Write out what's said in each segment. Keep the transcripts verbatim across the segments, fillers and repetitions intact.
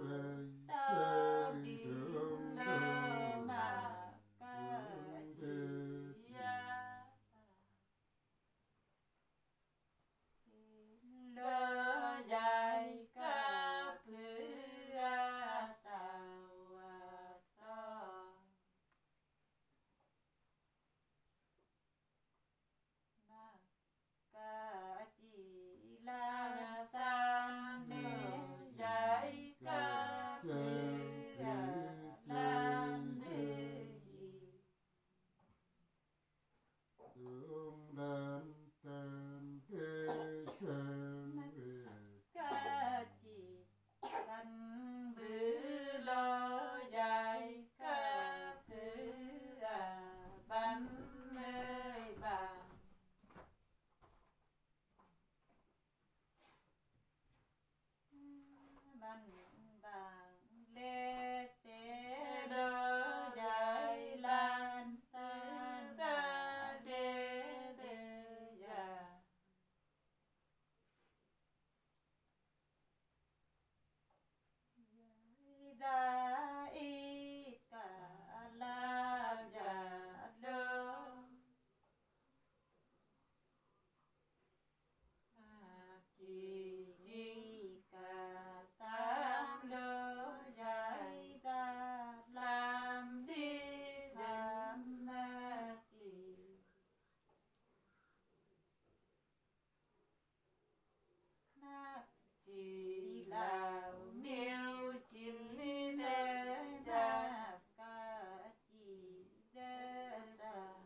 tơ đi lơ mà ca chi ya lơ dài ca phứ a tàu a to na ca chi la san đê dài ca phứ a lan đê tương đan tan thế sang ca chi căn bứ lo dài ca phứ à bắn nơi bà bắn bàng lê tế đơ dài lan tan ta đê đê ya da y cả la ya lơ chi chi cả tam lơ dài ta làm đi làm na chi na chi là miêu chín đê ra ca chi đê ra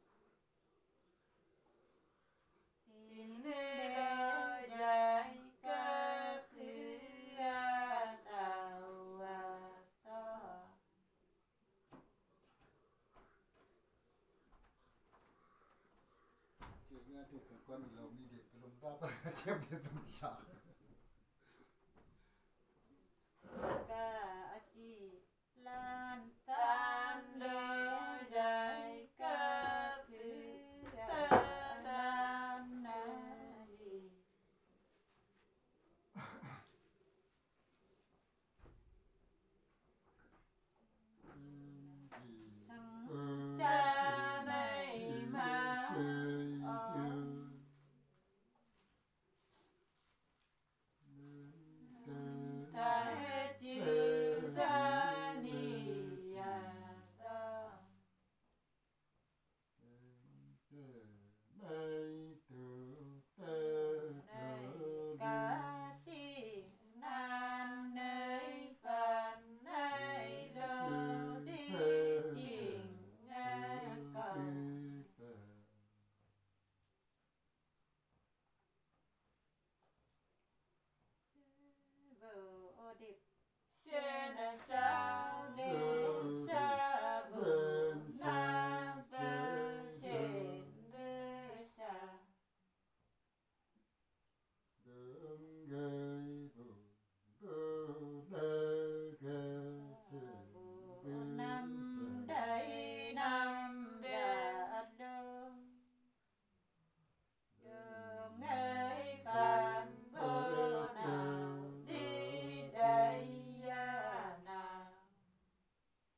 chín đê dài ca phứ a tàu a to chỉ nghe thì cái con lâu mi điện cái lồng đáp thêm thêm đồng sạc ca chi lan tan lơ dài ca phứ ta đan na di thằng cha này mà ờ, ta chữ ra ni ya da mây từ tơ này cá ti nan nơi phàn nơi lơ di tình nghe cầu vợ điệp xuyên sao đi xa vùng nam tơ xuyên đưa xa đường gây buồn bơ đơ ghê năm đây năm đã đông đường ấy phản bơ nào đi đây à nào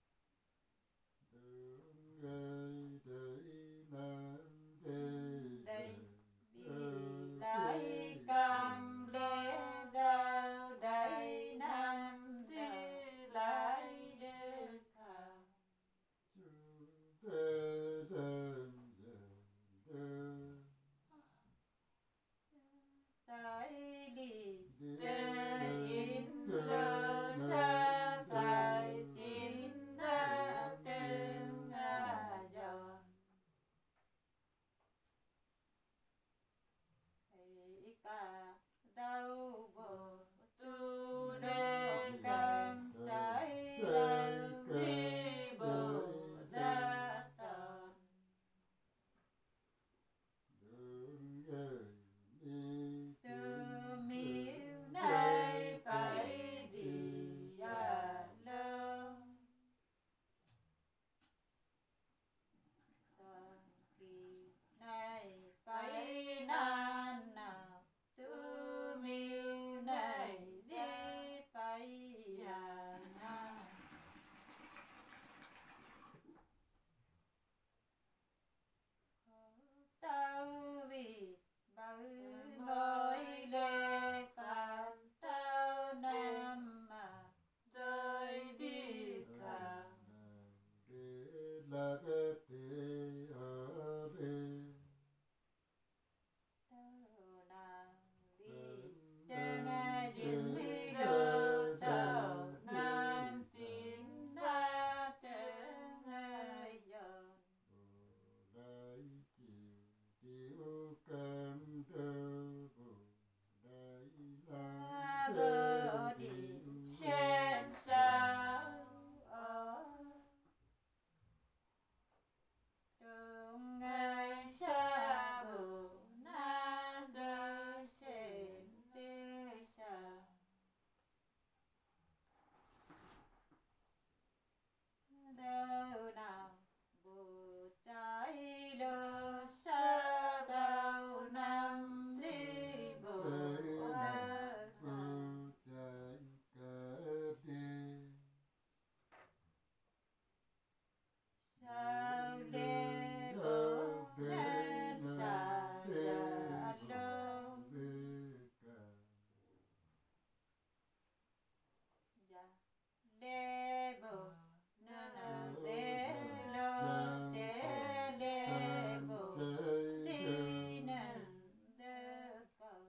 bồ na na se lo se le bồ ti na đơ cầu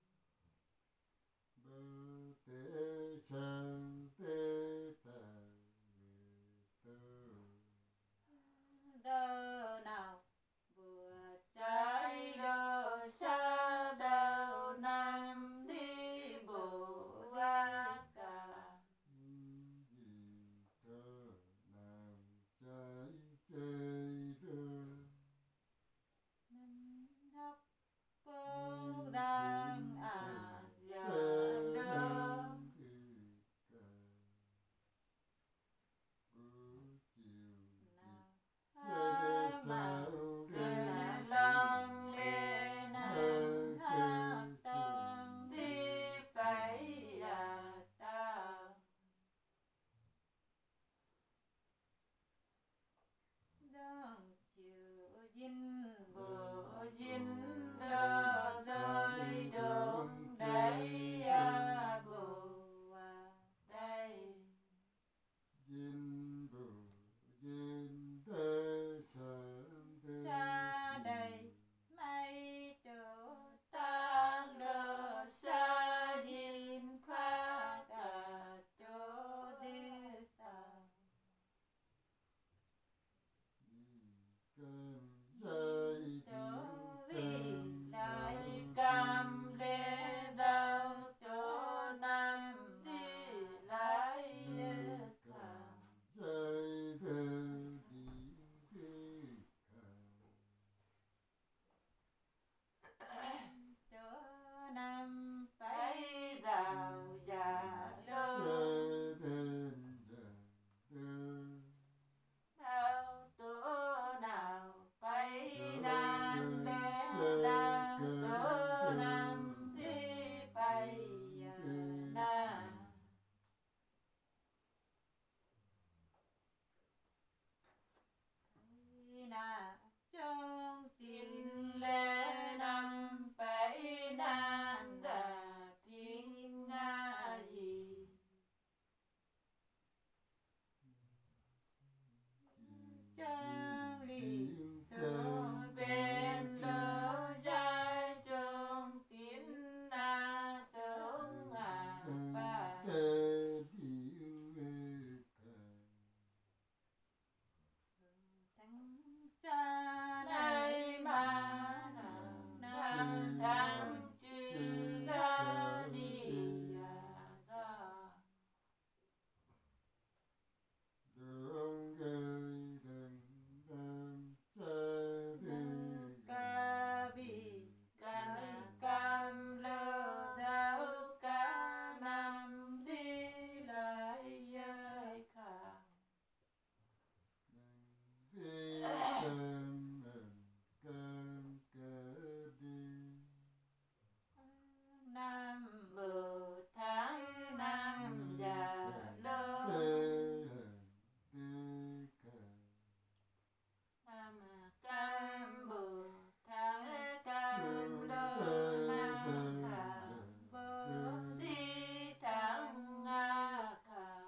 đơ nào vừa trái đơ sa đơ nam đi bộ ra cả năm hấp bông đang à giờ đơ nào mà cười lòng lên nắng hát tông đi phải à tao đông chiều dinh bờ dinh đơ rơi đông đây à bồ à đây xa đây mây trở tan đơ xa dinh khoác à chỗ đi xa chỗ vì lại cầm lê đau chỗ nam đi lại cả chỗ nam phải rào già lơ nào chỗ nào phải nan đê nào chỗ nam đi phải na na trong xin lê năm bảy nan đà tiếng nga gì trong lì thương bên lỡ dài trong xin na tướng à ba thằng cha đây mà nàng thằng chữ ra đi à ra ca bị ca cam lơ đau ca nam đi lại dây khả nam bờ tháng nam già lơ nam cam bờ tháng cam lơ nam khả bờ đi tháng nga khả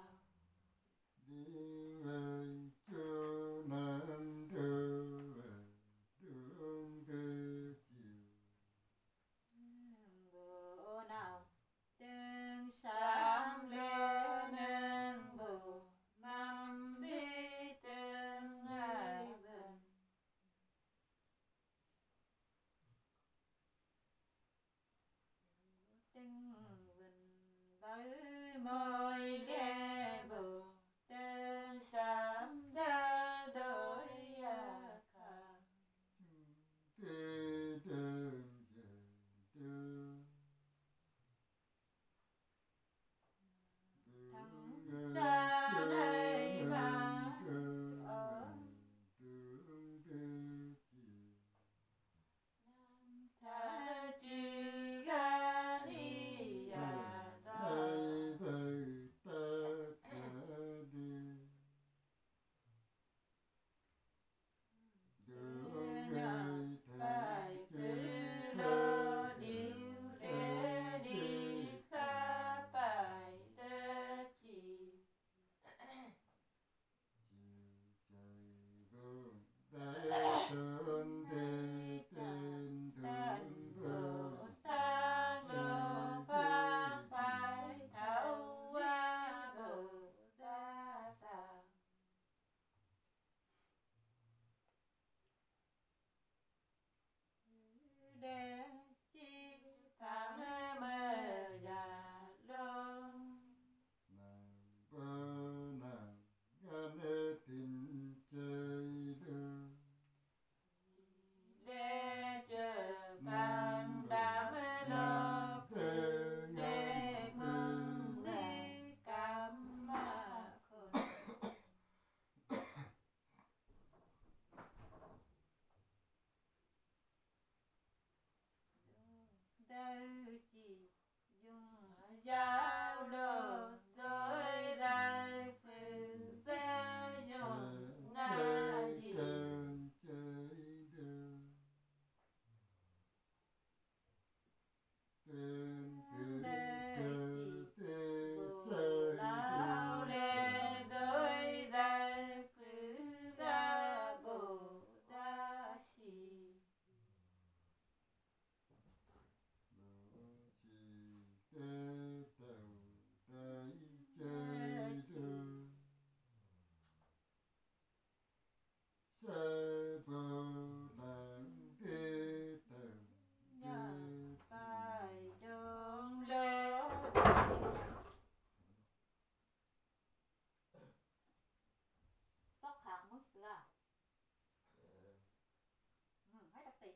bờ nào tiếng sáng lên nâng bờ năm đi tiếng hai bên tiếng bình với môi ghé bờ tiếng sáng đã đổi à khả thằng cha đây mà ở thả chữ ga đi à ta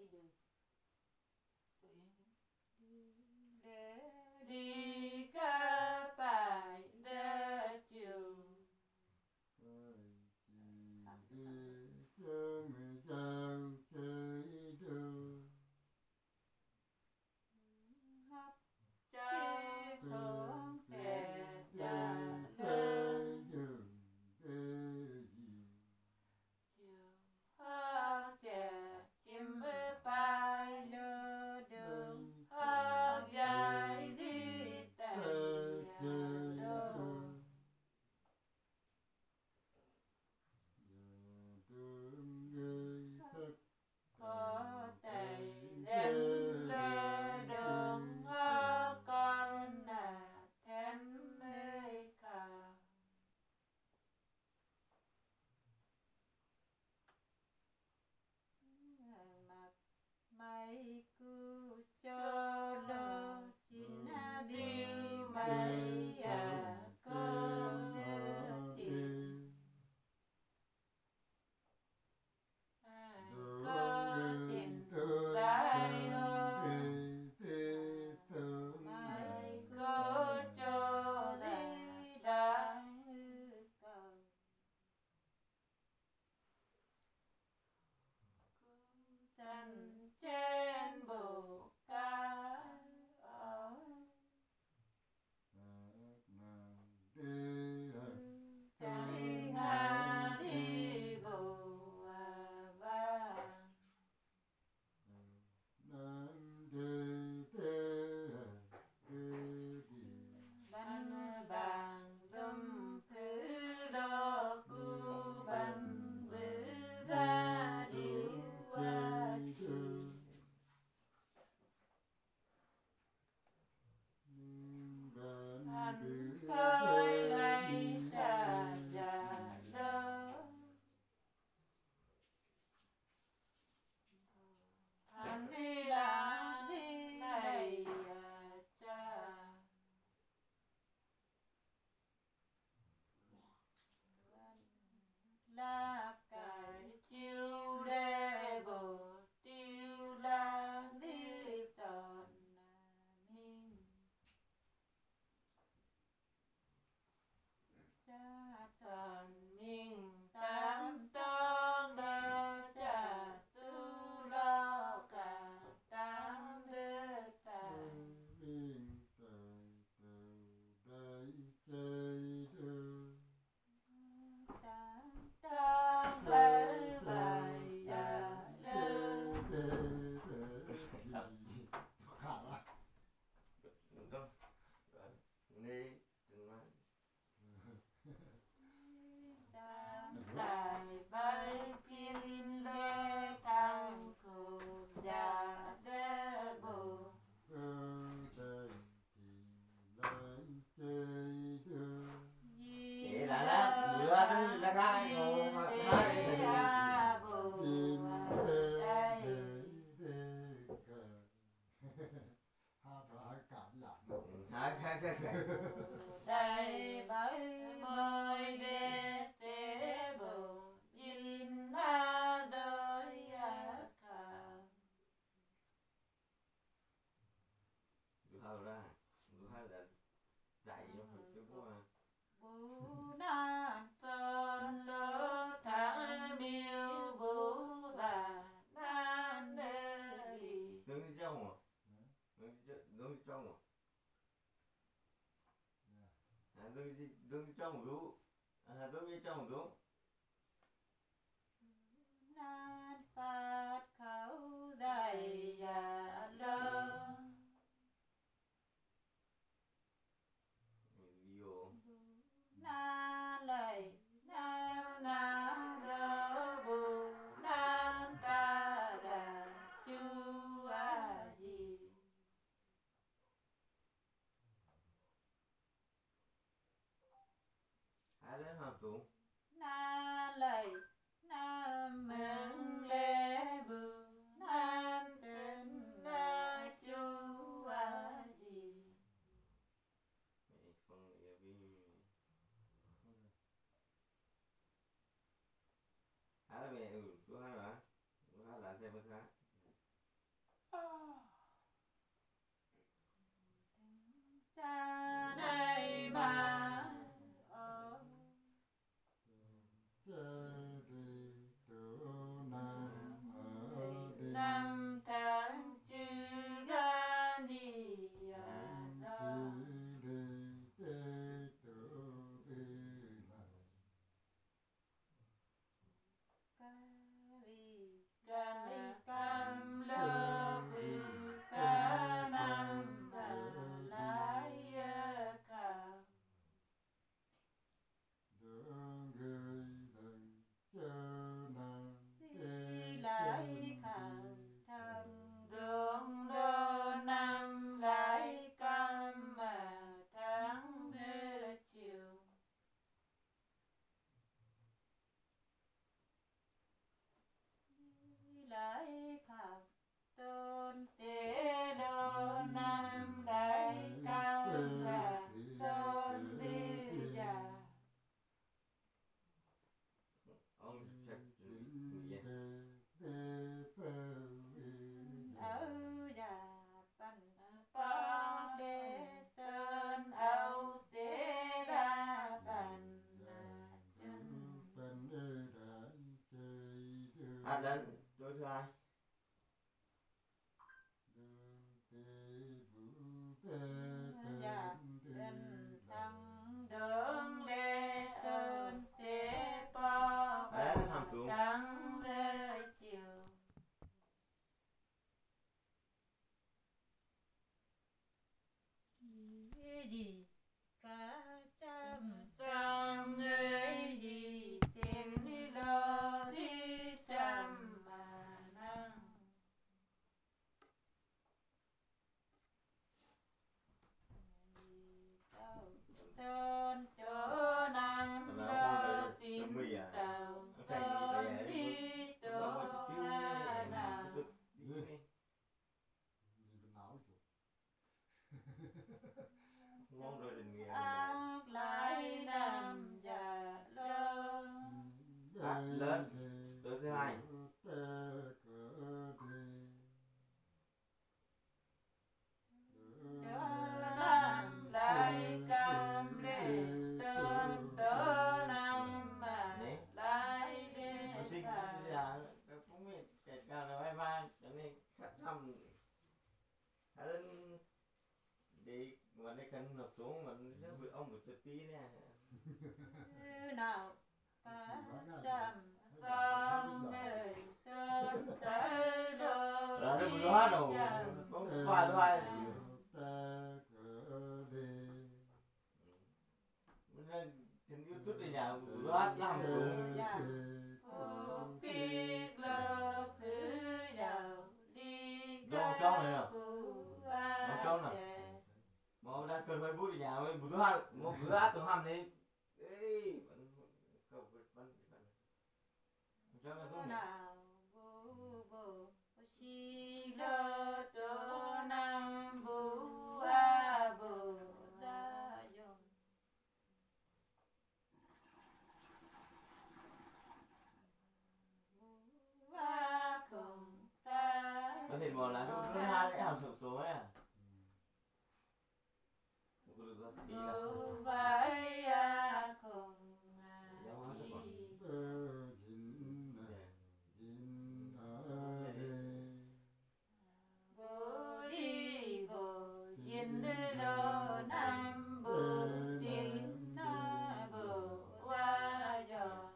được để đi ca bài đa chiều hấp cha không sẽ già lên chiều hoa trẻ chim bê bay lơ đường hoa dài đi tay lơ có tay lên lơ đường hoa con nà thén nơi cả mặt mày cứ cho lơ chín điêu mày à con tiền có tiền lại hơn mày có cho đi đại cầu dần trên bầu cá ở chạy nga đi bầu à vàng bánh bàng đâm thứ đó cu bánh bự ra đi qua chiều anh khơi lấy cha già lơ anh đi đã đi này à cha la cài chiêu đê bồ tiêu la đi tòn ninh cha tòn ninh tám tông đơ cha tu lo cả tám đơ tài tám tông đơ bài già lơ tám tài bay pin lê tăng khổ già đê bồ Vậy là nó bữa nó ra khai ngồi mà khai thì khai khai khai khai đây bởi mời đê tế bồ dinh na đôi à khả bữa hao ra bữa hao là chạy vô phía bố à bù na sơn lơ tháng miêu bù là nan đê đi đứng đi trong à đứng đi đứng đi trong à à đứng đi đứng đi trong một lúc à đứng đi trong một lúc nan phát khẩu đầy già lơ đi vô na lầy na na đơ bù nan ta đà chu a di hai lên học xuống na lầy na mừng lê bù nan tên na chu a di mẹ phân mẹ vi hai là mẹ ừ chú hai là chú hai là thêm một khác cha đây mà ở năm tháng chữ ga đi à ta cái cam lơ bự ca nam và lái cao lái khang thang đường đô năm lái cam mà tháng thứ chiều lái khang tôn xế đô nam lái cam và tôn tư già ông chắc người áo già pan pan đê tên áo xế đa pan chân à đến tối thứ hai dạ bên thăng đường lê tên xế po đấy hàm xuống trắng lê chiều gì cả trăm trăm người gì tiền đi lo đi trăm mà năng tôn chỗ nam đô tin tàu tôn đi chỗ nào ngon rồi đừng nghe ác lại nam già lơ à, lên tối thứ hai nam lại cam lê tôn tớ nam mà lại đê sinh xa giờ cũng biết chạy cao là vai ba cho nên khách thăm hãy lên đi mà đây cần nộp xuống mình sẽ vừa ông một chút tí nè nào cả trăm con người sơn tới đô là nó đi vừa hát rồi trăm không qua thứ hai nên tình yêu chút đi nhà vừa hát làm xuống dạ ô biết lơ cứ giàu đi Đâu trong này nào? cụ Đâu trong nào? sẽ mà ông đang cần phải bút đi nhà với bút thứ hai một bữa hát xuống hầm đi ê vẫn không vẫn vẫn cho nó tốt nào bố bố si lơ tô nam bố a bố ra dòng bố a không ta có thể bỏ là cái thứ hai cái hàm sổ số ấy à tí là bố vai a không bố đi bố xin lô nam bố xin na bố qua giòn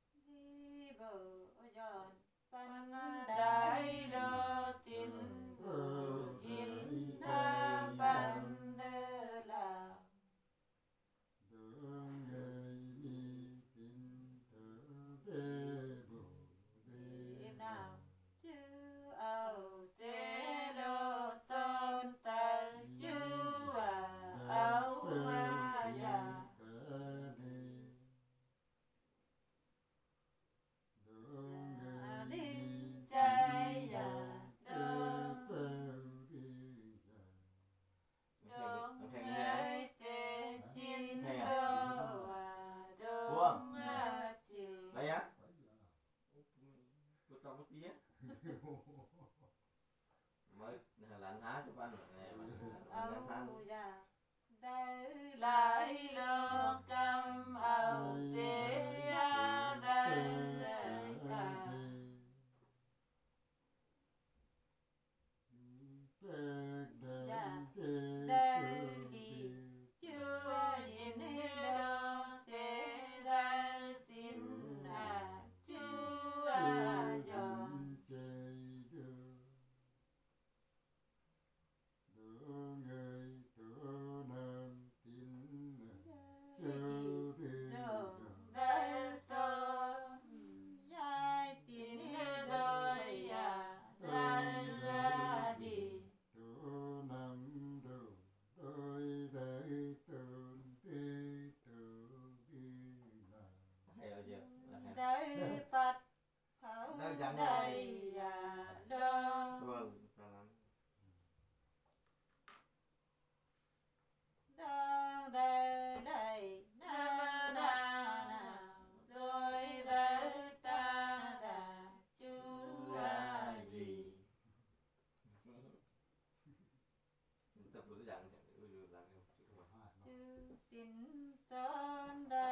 đi bố giòn pan đại lô tin bố văn rồi này mà âu than già đây lại lơ cầm âu tế a đây cả đây đi chưa nhìn đâu sẽ ra xin à chưa giờ đây so ai tin đời à ra ra đi hay ở giờ đây bắt khẩu đây à đâu vâng ta lắm đang đây đây na na nào rồi đây ta đã chưa gì tập được dạng chẳng được làm không chữ tin sơn đây